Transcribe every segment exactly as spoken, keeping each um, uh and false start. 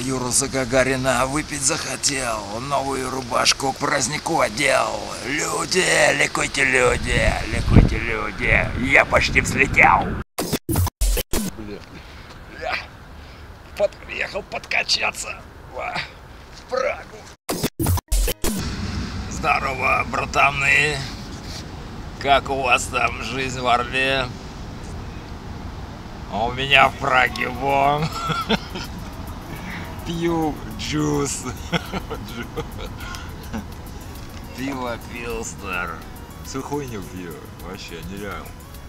Юруса Гагарина выпить захотел, новую рубашку к празднику одел. Люди, ликуйте, люди, ликуйте, люди, я почти взлетел. Бля, бля, под, приехал подкачаться в Прагу. Здорово, братаны, как у вас там жизнь в Орле? А у меня в Праге вон. Пью джус. Пиво Пилснер. Всю хуйню пью. Вообще нереально.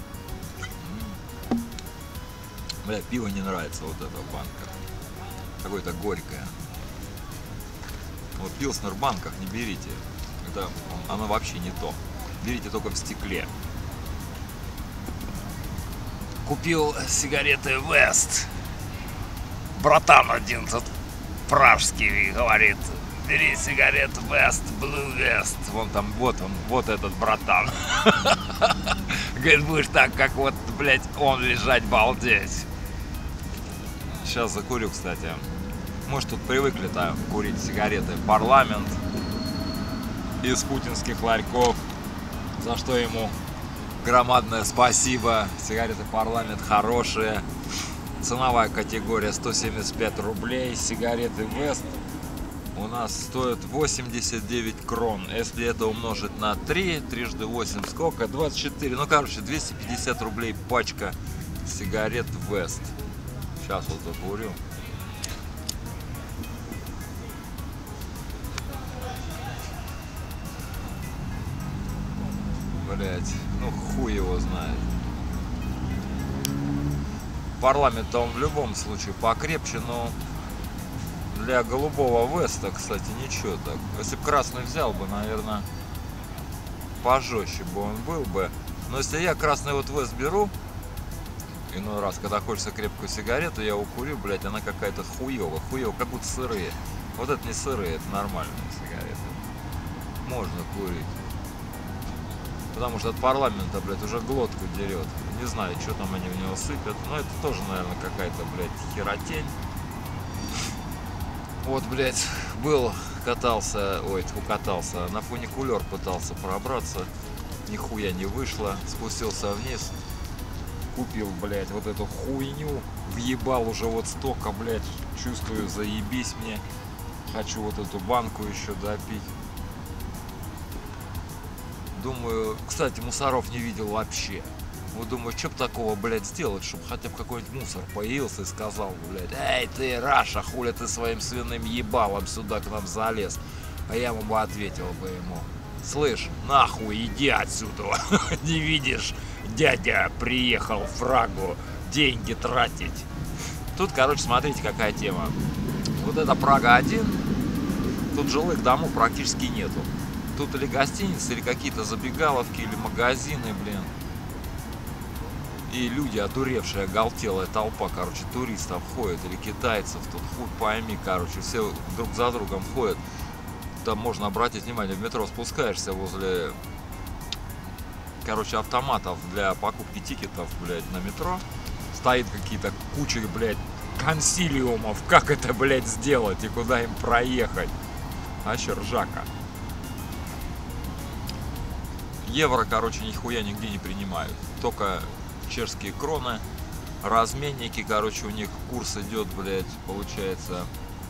Бля, пиво не нравится вот эта банка. Какое-то горькое. Вот Пилснер в банках не берите. Это оно вообще не то. Берите только в стекле. Купил сигареты West. Братан один тут пражский говорит: бери сигареты West, Blue West. Вон там, вот он, вот этот братан. Говорит, будешь так, как вот, блядь, он лежать, балдеть. Сейчас закурю, кстати. Может, тут привыкли-то курить сигареты Парламент из путинских ларьков, за что ему громадное спасибо. Сигареты Парламент хорошие. Ценовая категория сто семьдесят пять рублей. Сигареты West у нас стоят восемьдесят девять крон. Если это умножить на три, трижды восемь сколько? двадцать четыре. Ну, короче, двести пятьдесят рублей пачка сигарет West. Сейчас вот закурю. Блять, ну хуй его знает. Парламент он в любом случае покрепче, но для голубого Веста, кстати, ничего так. Если бы красный взял бы, наверное, пожестче бы он был бы. Но если я красный вот Вест беру, иной раз, когда хочется крепкую сигарету, я укурю, блять, она какая-то хуевая, хуевая, как будто сырые. Вот это не сырые, это нормальные сигареты. Можно курить. Потому что от Парламента, блядь, уже глотку дерет. Не знаю, что там они в него сыпят. Но это тоже, наверное, какая-то, блядь, херотень. Вот, блядь, был, катался, ой, катался, на фуникулер пытался пробраться. Нихуя не вышло. Спустился вниз. Купил, блядь, вот эту хуйню. Въебал уже вот столько, блядь. Чувствую, заебись мне. Хочу вот эту банку еще допить. Думаю, кстати, мусоров не видел вообще. Вот думаю, что бы такого, блядь, сделать, чтобы хотя бы какой-нибудь мусор появился и сказал, блядь: эй, ты, Раша, хули ты своим свиным ебалом сюда к нам залез? А я ему бы ответил бы ему: слышь, нахуй иди отсюда. Не видишь, дядя приехал в Прагу деньги тратить. Тут, короче, смотрите, какая тема. Вот это Прага один. Тут жилых домов практически нету. Тут или гостиницы, или какие-то забегаловки, или магазины, блин. И люди, одуревшие, оголтелая толпа, короче, туристов ходят, или китайцев, тут хуй пойми, короче, все друг за другом ходят. Там можно обратить внимание, в метро спускаешься возле, короче, автоматов для покупки тикетов, блядь, на метро. Стоит какие-то кучи, блядь, консилиумов, как это, блядь, сделать и куда им проехать. Вообще ржака. Евро, короче, нихуя нигде не принимают. Только чешские кроны. Разменники, короче, у них курс идет, блядь, получается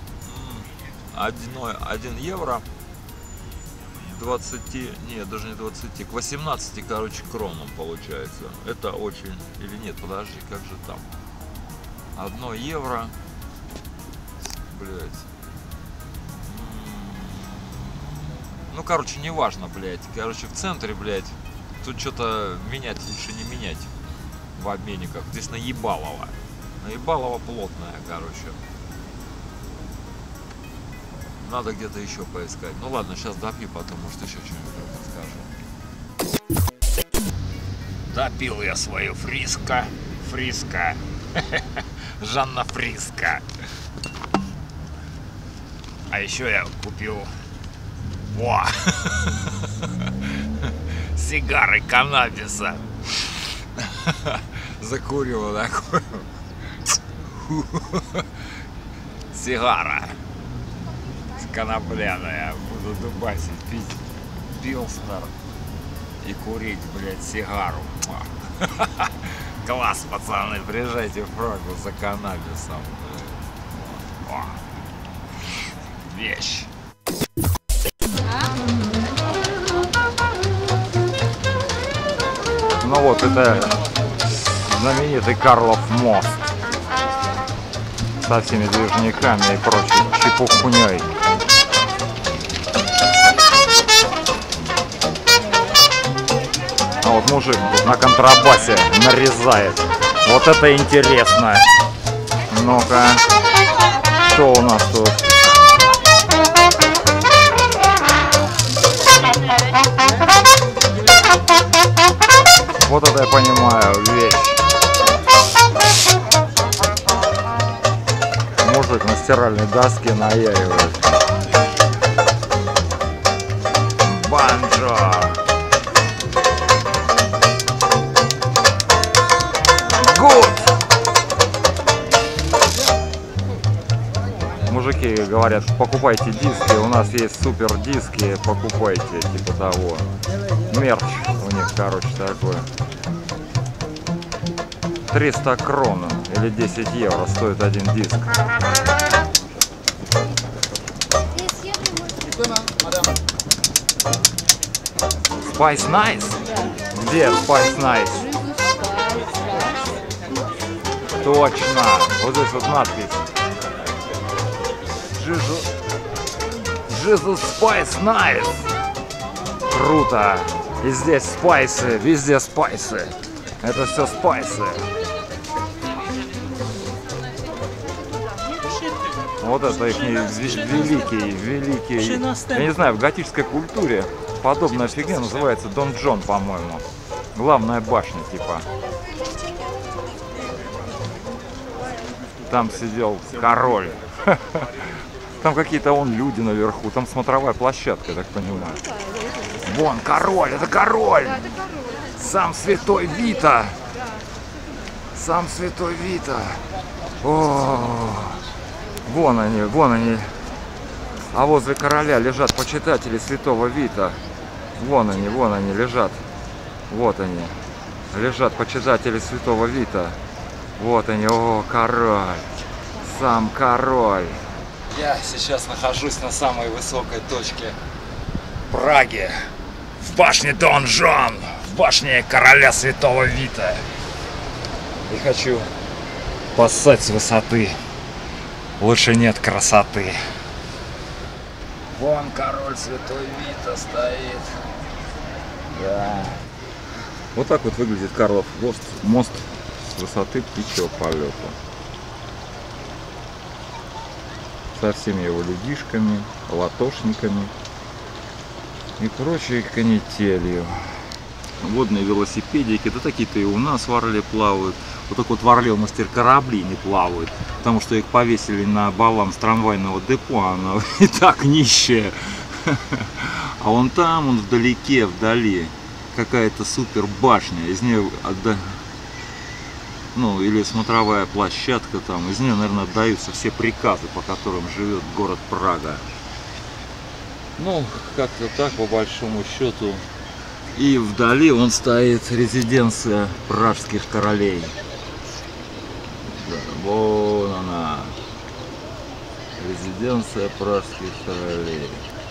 один евро двадцать, нет, даже не двадцать, к восемнадцати, короче, кронам получается. Это очень, или нет, подожди, как же там? одно евро, блядь. Ну, короче, не важно, блядь. Короче, в центре, блядь, тут что-то менять лучше не менять в обменниках. Здесь наебалово. Наебалово плотная, короче. Надо где-то еще поискать. Ну ладно, сейчас допью, потому что еще что-нибудь расскажу. Допил я свою Фриско. Фриско. Жанна Фриско. А еще я купил... Во! Сигары каннабиса. Закурил такой. сигара конопляная. Буду дубасить, пить пилснер и курить, блядь, сигару. Класс, пацаны, приезжайте в Прагу за каннабисом. О, вещь. Ну вот, это знаменитый Карлов мост со всеми движниками и прочей чепухней. А вот мужик тут на контрабасе нарезает. Вот это интересно. Ну-ка, что у нас тут? Вот это я понимаю, вещь. Мужик на стиральной доске наяривает. Банджо. Good. Мужики говорят, покупайте диски, у нас есть супер диски, покупайте, типа того. Мерч у них, короче, такой. триста крон или десять евро стоит один диск. Spice Nice? Где Spice Nice? Точно! Вот здесь вот надпись. Jesus Spice Nice! Круто! И здесь спайсы, везде спайсы. Это все спайсы. Вот это их великий, великий. Я не знаю, в готической культуре подобная фигня называется Дон Джон, по-моему. Главная башня, типа. Там сидел король. Там какие-то вон люди наверху. Там смотровая площадка, я так понимаю. Вон король, это король. Сам святой Вита. Сам святой Вита. О, вон они, вон они. А возле короля лежат почитатели святого Вита. Вон они, вон они лежат. Вот они. Лежат почитатели святого Вита. Вот они. О, король. Сам король. Я сейчас нахожусь на самой высокой точке Праги. В башне Дон Жон. В башне короля святого Вита. И хочу поссать с высоты. Лучше нет красоты. Вон король святой Вита стоит. Да. Вот так вот выглядит Карлов мост, мост с высоты птичьего полета. Со всеми его людишками, латошниками и прочей канителью. Водные велосипедики, да такие-то и у нас в Орле плавают. Вот так вот в Орле у нас теперь корабли не плавают, потому что их повесили на баланс трамвайного депо, она и так нищая. А вон там, он вдалеке, вдали, какая-то супер башня, из нее отда... ну или смотровая площадка там, из нее, наверное, отдаются все приказы, по которым живет город Прага. Ну, как-то так, по большому счету. И вдали он стоит резиденция пражских королей. Да, вон она. Резиденция пражских королей.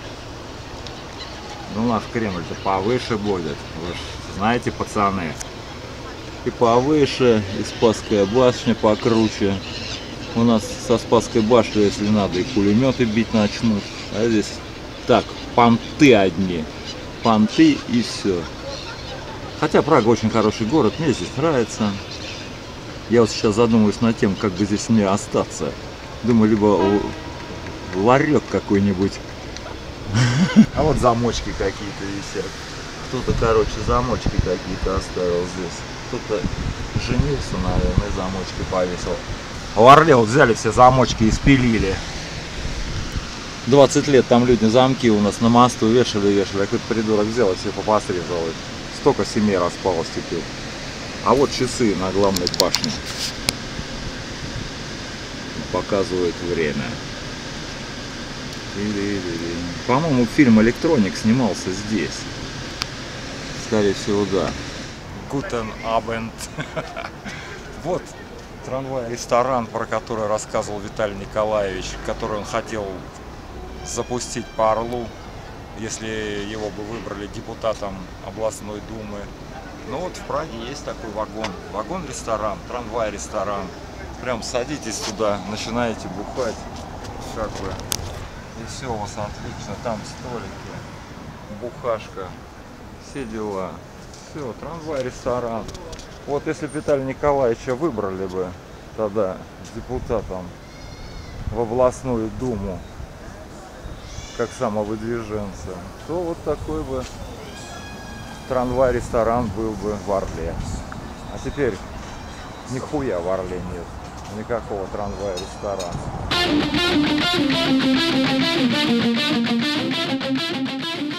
Ну, наш Кремль-то повыше будет. Вы же знаете, пацаны. И повыше, и Спасская башня покруче. У нас со Спасской башни, если надо, и пулеметы бить начнут. А здесь так, понты одни. Понты и все. Хотя Прага очень хороший город, мне здесь нравится. Я вот сейчас задумываюсь над тем, как бы здесь мне остаться. Думаю, либо ларек какой-нибудь. А вот замочки какие-то висят. Кто-то, короче, замочки какие-то оставил здесь. Кто-то женился, наверное, и замочки повесил. В Орле вот взяли все замочки и спилили. двадцать лет там люди замки у нас на мосту вешали, вешали. А какой-то придурок взял и все попосрезал. Столько семей распалось теперь. А вот часы на главной башне. показывает время. По-моему, фильм «Электроник» снимался здесь. Скорее всего, да. Guten Abend. Вот трамвай-ресторан, про который рассказывал Виталий Николаевич, который он хотел запустить по Орлу, если его бы выбрали депутатом областной думы. Ну вот в Праге есть такой вагон. Вагон-ресторан, трамвай-ресторан. Прям садитесь туда, начинаете бухать. Как бы. И все у вас отлично. Там столики, бухашка, все дела. Все, трамвай-ресторан. Вот если бы Виталия Николаевича выбрали бы тогда депутатом в областную думу, как самовыдвиженца, то вот такой бы трамвай-ресторан был бы в Орле. А теперь нихуя в Орле нет. Никакого трамвая-ресторана.